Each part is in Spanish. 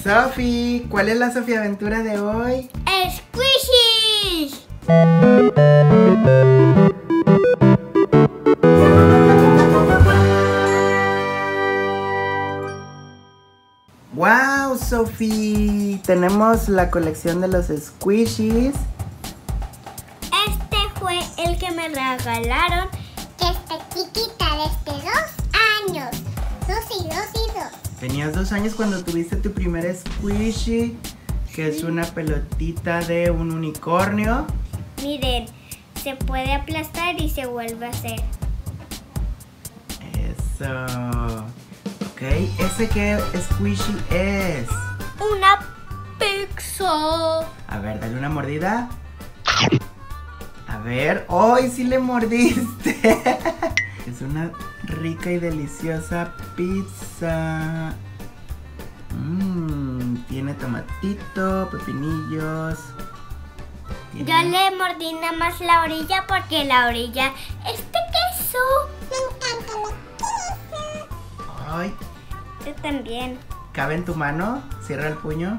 Sofi, ¿cuál es la Sofi aventura de hoy? ¡Squishies! ¡Wow, Sofi! Tenemos la colección de los Squishies. Este fue el que me regalaron. Esta chiquita desde 2 años. 2 y 2 y 2. Tenías 2 años cuando tuviste tu primer Squishy, que es una pelotita de un unicornio. Miren, se puede aplastar y se vuelve a hacer. Eso. Ok, ¿ese qué Squishy es? Una pizza. A ver, dale una mordida. A ver, ¡ay, sí le mordiste! Es una rica y deliciosa pizza. Tiene tomatito, pepinillos. Yo le mordí nada más la orilla porque la orilla es de queso. Me encanta la pizza. Ay, Yo también. ¿cabe en tu mano? Cierra el puño.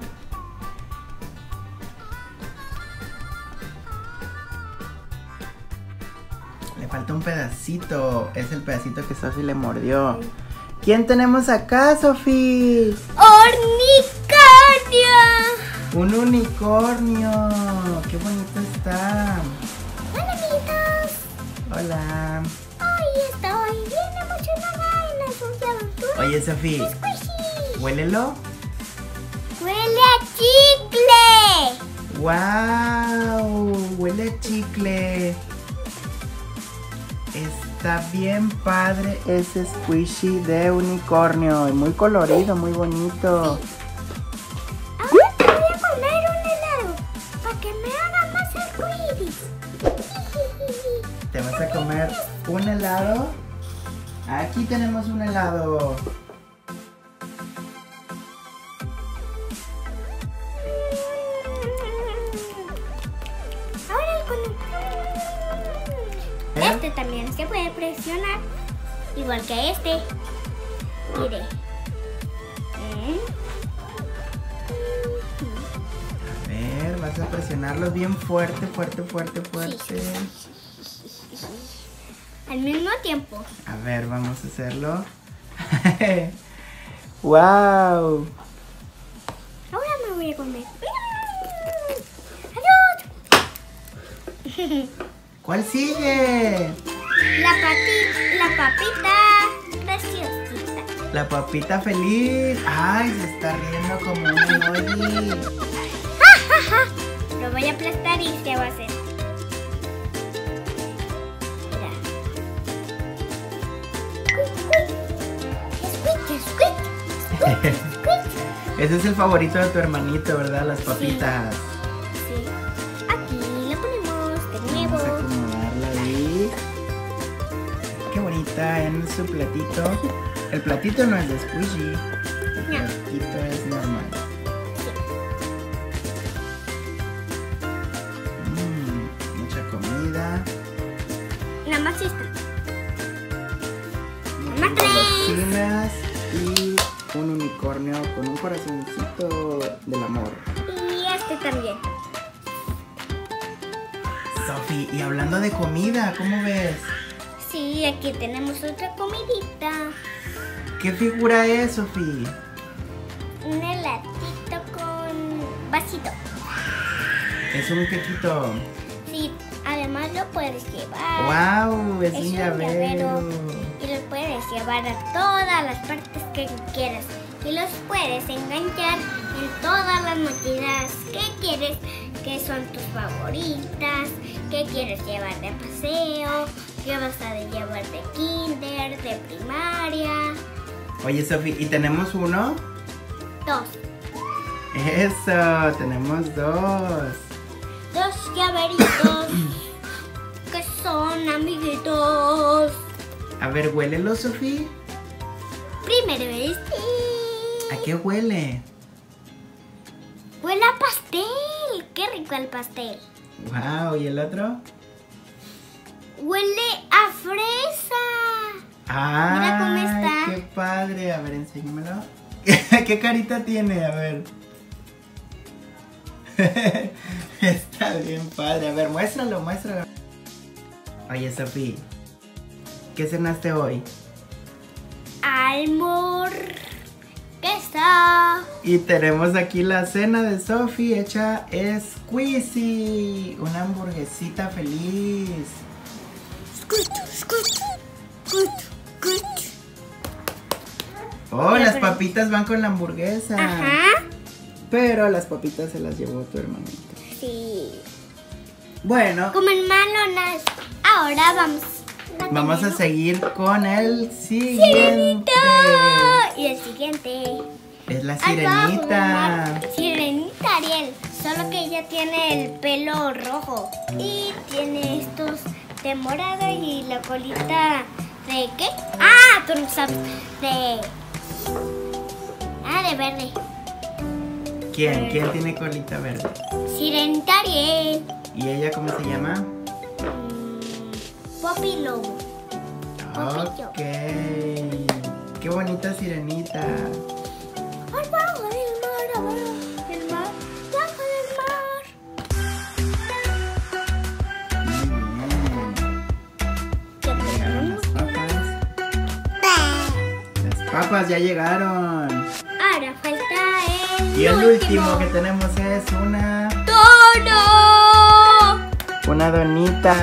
Le falta un pedacito. Es el pedacito que Sofi le mordió. ¿Quién tenemos acá, Sofi? ¡Ornicornio! Un unicornio. ¡Qué bonito está! Hola, amiguitos. Hola. Hoy estoy bien emocionada en la suya aventura. Oye, Sofi, Squishy. huélelo. Huele a chicle. ¡Wow! Huele a chicle. Está bien padre ese Squishy de unicornio. Y muy colorido, muy bonito. Ahora te voy a comer un helado para que me haga más arcoíris. ¿Te vas a comer un helado? Aquí tenemos un helado. Ahora el conejo. Este también se puede presionar, igual que este. Mire. A ver, vas a presionarlos bien fuerte, fuerte, fuerte, fuerte. Al mismo tiempo. A ver, vamos a hacerlo. ¡Wow! Ahora me voy a comer. ¡Adiós! ¿Cuál sigue? La papita preciosita. La papita feliz. ¡Ay, se está riendo como un emoji! Lo voy a aplastar y se va a hacer. Mira. Squeak, squeak, squeak, squeak. Ese es el favorito de tu hermanito, ¿verdad? Las papitas. Sí. Aquí lo ponemos de nuevo. Vamos a acomodarla ahí. Qué bonita en su platito. El platito no es de Squishy. El No. platito es normal. Mucha comida. Nada más esta. Muchas golosinas y un unicornio con un corazoncito del amor. Y este también. Sofi, y hablando de comida, ¿cómo ves? Sí, aquí tenemos otra comidita. ¿Qué figura es, Sofi? Un heladito con vasito. Es un quequito. Sí, además lo puedes llevar. ¡Wow! Es un llavero. Y los puedes llevar a todas las partes que quieras. Y los puedes enganchar en todas las mochilas que quieres, que son tus favoritas, que quieres llevar de paseo, que vas a llevar de kinder, de primaria. Oye, Sofi, ¿y tenemos uno? 2. Eso, tenemos 2. 2 llaveritos que son amiguitos. A ver, huélelo, Sofi. Primero este. ¿A qué huele? Huele a pastel. Qué rico el pastel. ¡Wow! ¿Y el otro? Huele a fresa. ¡Ay, Mira cómo está. qué padre! A ver, enséñamelo. ¿Qué carita tiene? A ver. Está bien padre. A ver, muéstralo, muéstralo. Oye, Sofía, ¿qué cenaste hoy? Hamburguesa. Y tenemos aquí la cena de Sofía hecha squishy. Una hamburguesita feliz. Oh, las papitas van con la hamburguesa. Ajá. Pero las papitas se las llevó tu hermanito. Sí. Bueno, Comen malonas. Ahora vamos a tener seguir con el siguiente. Y el siguiente. Es la Ahí va, sirenita. Sirenita Ariel. Solo que ella tiene el pelo rojo. Y tiene estos de morado y la colita de ¿qué? Ah, tú no sabes. De verde. ¿Quién? ¿Quién tiene colita verde? Sirenita Ariel. ¿Y ella cómo se llama? Poppy Lobo. Ok. Qué bonita sirenita. Abajo del mar, abajo del mar, abajo del mar. Muy bien. Llegaron las papas. Las papas ya llegaron. Ahora falta el Y el último que tenemos es una donita.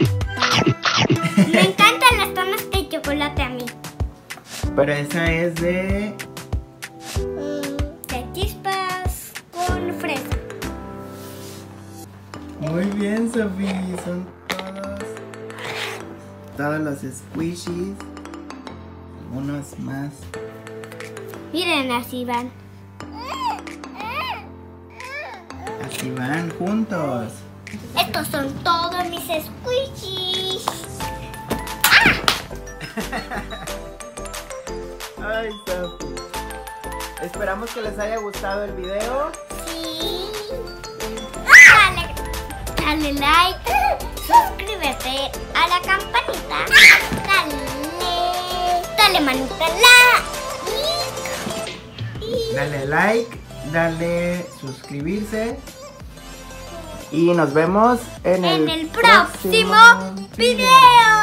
Me encantan las donas de chocolate a mí. Pero esa es de Chispas con fresa. Muy bien, Sofía. Son todos los squishies. Algunos más. Miren, así van. Así van juntos. Estos son todos mis squishies. Ay, Sofía. Esperamos que les haya gustado el video. Sí. Dale like, suscríbete a la campanita, dale manita Dale like, dale suscribirse. Y nos vemos en el próximo video.